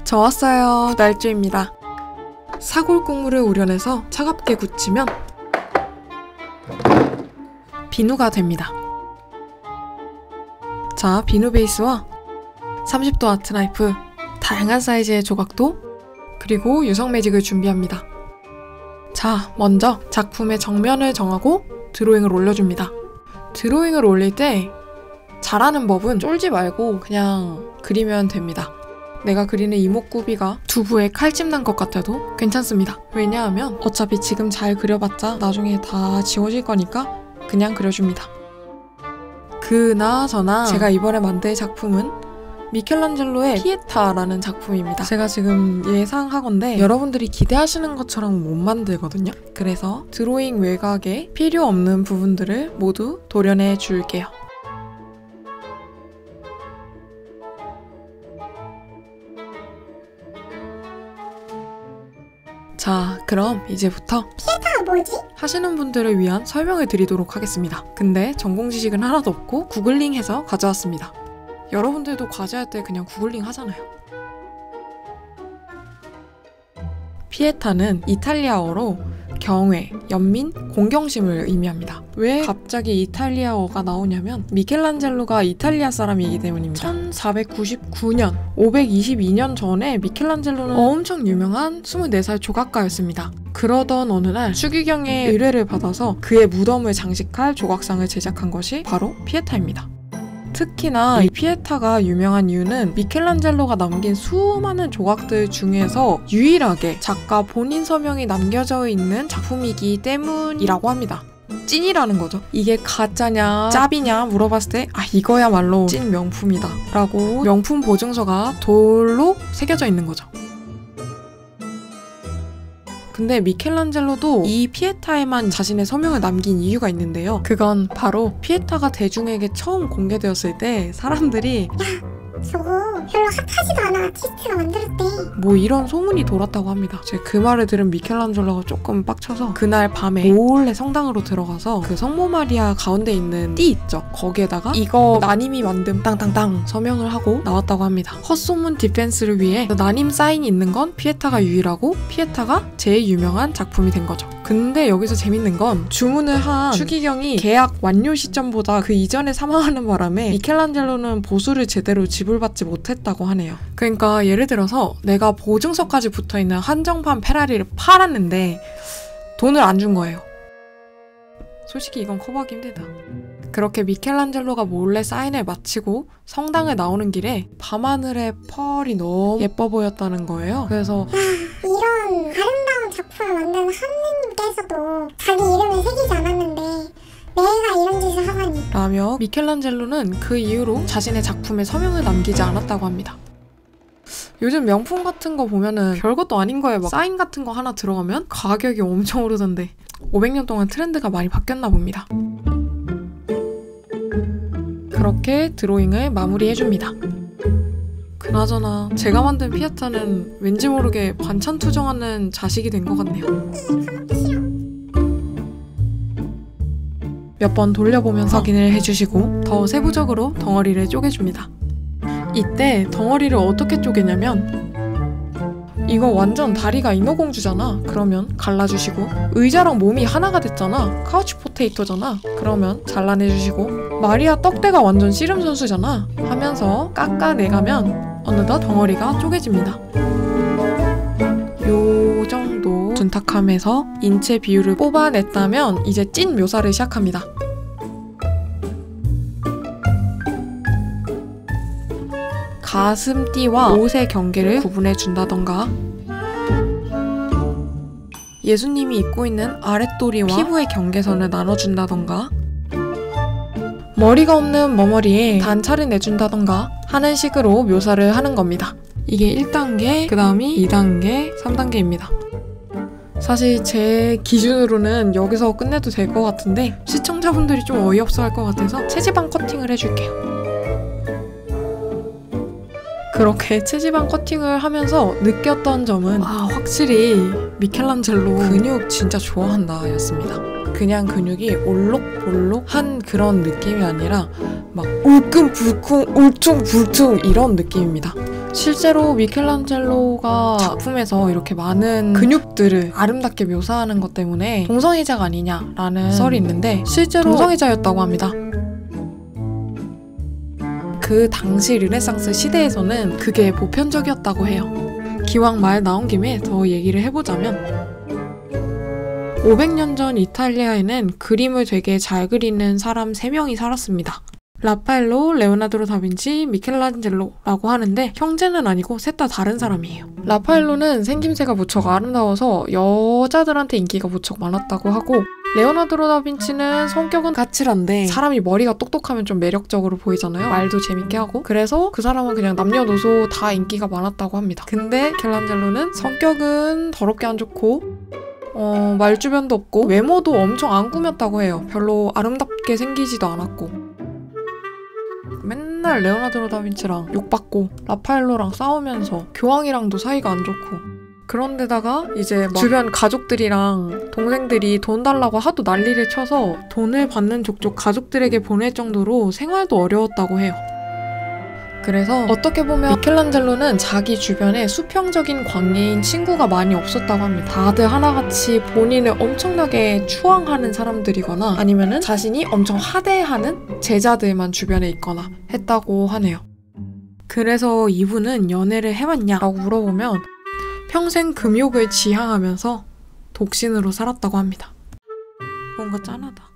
저 왔어요. 날주입니다. 사골 국물을 우려내서 차갑게 굳히면 비누가 됩니다. 자, 비누 베이스와 30도 아트나이프, 다양한 사이즈의 조각도, 그리고 유성 매직을 준비합니다. 자, 먼저 작품의 정면을 정하고 드로잉을 올려줍니다. 드로잉을 올릴 때 잘하는 법은 쫄지 말고 그냥 그리면 됩니다. 내가 그리는 이목구비가 두부에 칼집 난 것 같아도 괜찮습니다. 왜냐하면 어차피 지금 잘 그려봤자 나중에 다 지워질 거니까 그냥 그려줍니다. 그나저나 제가 이번에 만들 작품은 미켈란젤로의 피에타라는 작품입니다. 제가 지금 예상하건대 여러분들이 기대하시는 것처럼 못 만들거든요. 그래서 드로잉 외곽에 필요 없는 부분들을 모두 도려내 줄게요. 자, 그럼 이제부터 피에타가 뭐지? 하시는 분들을 위한 설명을 드리도록 하겠습니다. 근데 전공 지식은 하나도 없고 구글링해서 가져왔습니다. 여러분들도 과제할 때 그냥 구글링 하잖아요. 피에타는 이탈리아어로 경외, 연민, 공경심을 의미합니다. 왜 갑자기 이탈리아어가 나오냐면 미켈란젤로가 이탈리아 사람이기 때문입니다. 1499년, 522년 전에 미켈란젤로는 엄청 유명한 24살 조각가였습니다. 그러던 어느 날 추기경의 의뢰를 받아서 그의 무덤을 장식할 조각상을 제작한 것이 바로 피에타입니다. 특히나 이 피에타가 유명한 이유는 미켈란젤로가 남긴 수많은 조각들 중에서 유일하게 작가 본인 서명이 남겨져 있는 작품이기 때문이라고 합니다. 찐이라는 거죠. 이게 가짜냐 짭이냐 물어봤을 때 이거야말로 찐 명품이다 라고 명품 보증서가 돌로 새겨져 있는 거죠. 근데 미켈란젤로도 이 피에타에만 자신의 서명을 남긴 이유가 있는데요. 그건 바로 피에타가 대중에게 처음 공개되었을 때 사람들이 저거 별로 핫하지도 않아 아티스트가 만들었대 뭐 이런 소문이 돌았다고 합니다. 제가 그 말을 들은 미켈란젤로가 조금 빡쳐서 그날 밤에 몰래 성당으로 들어가서 그 성모 마리아 가운데 있는 띠 있죠? 거기에다가 이거 나님이 만든 땅땅땅 서명을 하고 나왔다고 합니다. 헛소문 디펜스를 위해 나님 사인이 있는 건 피에타가 유일하고 피에타가 제일 유명한 작품이 된 거죠. 근데 여기서 재밌는 건 주문을 한 추기경이 계약 완료 시점보다 그 이전에 사망하는 바람에 미켈란젤로는 보수를 제대로 지불받지 못했다고 하네요. 그러니까 예를 들어서 내가 보증서까지 붙어있는 한정판 페라리를 팔았는데 돈을 안 준 거예요. 솔직히 이건 커버하기 힘들다. 그렇게 미켈란젤로가 몰래 사인을 마치고 성당을 나오는 길에 밤하늘의 펄이 너무 예뻐 보였다는 거예요. 그래서 이런 아름다운 작품을 만드는 하느님께서도 자기 이름을 새기지 않았는데 내가 이런 짓을 하다니 라며 미켈란젤로는 그 이후로 자신의 작품에 서명을 남기지 않았다고 합니다. 요즘 명품 같은 거 보면은 별것도 아닌 거에 막 사인 같은 거 하나 들어가면 가격이 엄청 오르던데 500년 동안 트렌드가 많이 바뀌었나 봅니다. 그렇게 드로잉을 마무리해줍니다. 그나저나 제가 만든 피에타는 왠지 모르게 반찬 투정하는 자식이 된 것 같네요. 몇 번 돌려보면서 확인을 해주시고 더 세부적으로 덩어리를 쪼개줍니다. 이때 덩어리를 어떻게 쪼개냐면 이거 완전 다리가 인어공주잖아. 그러면 갈라주시고 의자랑 몸이 하나가 됐잖아. 카우치 포테이토잖아. 그러면 잘라내주시고 마리아 떡대가 완전 씨름 선수잖아 하면서 깎아내가면 어느덧 덩어리가 쪼개집니다. 요 정도 둔탁함에서 인체 비율을 뽑아냈다면 이제 찐 묘사를 시작합니다. 가슴띠와 옷의 경계를 구분해준다던가 예수님이 입고 있는 아랫도리와 피부의 경계선을 나눠준다던가 머리가 없는 머머리에 단차를 내준다던가 하는 식으로 묘사를 하는 겁니다. 이게 1단계, 그 다음이 2단계, 3단계입니다. 사실 제 기준으로는 여기서 끝내도 될 것 같은데 시청자분들이 좀 어이없어 할 것 같아서 체지방 커팅을 해줄게요. 그렇게 체지방 커팅을 하면서 느꼈던 점은 확실히 미켈란젤로 근육 진짜 좋아한다 였습니다. 그냥 근육이 올록볼록한 그런 느낌이 아니라 막 울끈불끈 울퉁불퉁 이런 느낌입니다. 실제로 미켈란젤로가 작품에서 이렇게 많은 근육들을 아름답게 묘사하는 것 때문에 동성애자가 아니냐라는 썰이 있는데 실제로 동성애자였다고 합니다. 그 당시 르네상스 시대에서는 그게 보편적이었다고 해요. 기왕 말 나온 김에 더 얘기를 해보자면 500년 전 이탈리아에는 그림을 되게 잘 그리는 사람 3명이 살았습니다. 라파엘로, 레오나르도 다빈치, 미켈란젤로라고 하는데 형제는 아니고 셋 다 다른 사람이에요. 라파엘로는 생김새가 무척 아름다워서 여자들한테 인기가 무척 많았다고 하고 레오나르도 다빈치는 성격은 까칠한데 사람이 머리가 똑똑하면 좀 매력적으로 보이잖아요. 말도 재밌게 하고 그래서 그 사람은 그냥 남녀노소 다 인기가 많았다고 합니다. 근데 미켈란젤로는 성격은 더럽게 안 좋고 말주변도 없고 외모도 엄청 안 꾸몄다고 해요. 별로 아름답게 생기지도 않았고 맨날 레오나르도 다빈치랑 욕받고 라파엘로랑 싸우면서 교황이랑도 사이가 안 좋고 그런데다가 이제 막 주변 가족들이랑 동생들이 돈 달라고 하도 난리를 쳐서 돈을 받는 족족 가족들에게 보낼 정도로 생활도 어려웠다고 해요. 그래서 어떻게 보면 미켈란젤로는 자기 주변에 수평적인 관계인 친구가 많이 없었다고 합니다. 다들 하나같이 본인을 엄청나게 추앙하는 사람들이거나 아니면은 자신이 엄청 하대하는 제자들만 주변에 있거나 했다고 하네요. 그래서 이분은 연애를 해봤냐라고 물어보면 평생 금욕을 지향하면서 독신으로 살았다고 합니다. 뭔가 짠하다.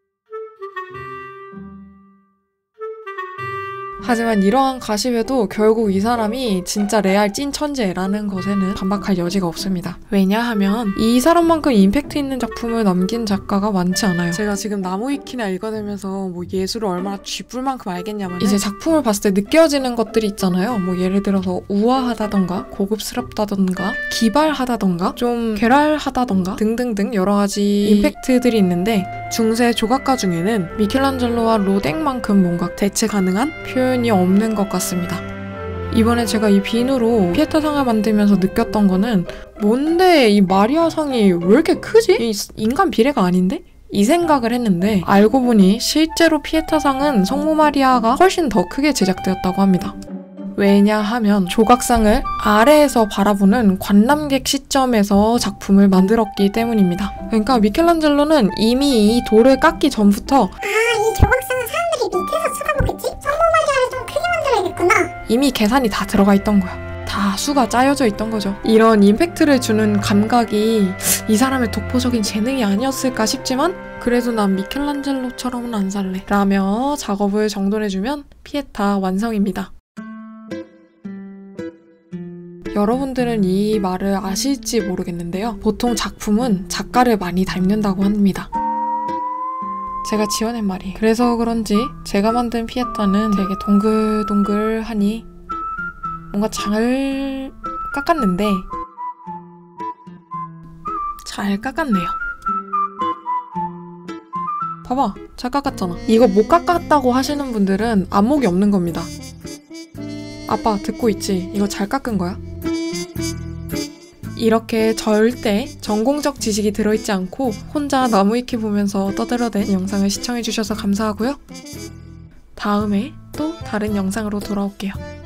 하지만 이러한 가십에도 결국 이 사람이 진짜 레알 찐 천재라는 것에는 반박할 여지가 없습니다. 왜냐하면 이 사람만큼 임팩트 있는 작품을 남긴 작가가 많지 않아요. 제가 지금 나무위키나 읽어내면서 뭐 예술을 얼마나 쥐뿔만큼 알겠냐면 이제 작품을 봤을 때 느껴지는 것들이 있잖아요. 뭐 예를 들어서 우아하다던가 고급스럽다던가 기발하다던가 좀 괴랄하다던가 등등등 여러 가지 임팩트들이 있는데 중세 조각가 중에는 미켈란젤로와 로댕만큼 뭔가 대체 가능한 표현이 없는 것 같습니다. 이번에 제가 이 비누로 피에타상을 만들면서 느꼈던 거는 뭔데 이 마리아상이 왜 이렇게 크지? 이 인간 비례가 아닌데? 이 생각을 했는데 알고 보니 실제로 피에타상은 성모 마리아가 훨씬 더 크게 제작되었다고 합니다. 왜냐하면 조각상을 아래에서 바라보는 관람객 시점에서 작품을 만들었기 때문입니다. 그러니까 미켈란젤로는 이미 이 돌을 깎기 전부터 이 조각상은 사람들이 밑에서 쳐다보겠지? 성모 마리아를 좀 크게 만들어야겠구나. 이미 계산이 다 들어가 있던 거야. 다 수가 짜여져 있던 거죠. 이런 임팩트를 주는 감각이 이 사람의 독보적인 재능이 아니었을까 싶지만 그래도 난 미켈란젤로처럼은 안 살래 라며 작업을 정돈해주면 피에타 완성입니다. 여러분들은 이 말을 아실지 모르겠는데요. 보통 작품은 작가를 많이 닮는다고 합니다. 제가 지어낸 말이에요. 그래서 그런지 제가 만든 피에타는 되게 동글동글하니 뭔가 잘 깎았는데 잘 깎았네요. 봐봐, 잘 깎았잖아. 이거 못 깎았다고 하시는 분들은 안목이 없는 겁니다. 아빠 듣고 있지? 이거 잘 깎은 거야? 이렇게 절대 전공적 지식이 들어있지 않고 혼자 나무위키 보면서 떠들어댄 영상을 시청해주셔서 감사하고요. 다음에 또 다른 영상으로 돌아올게요.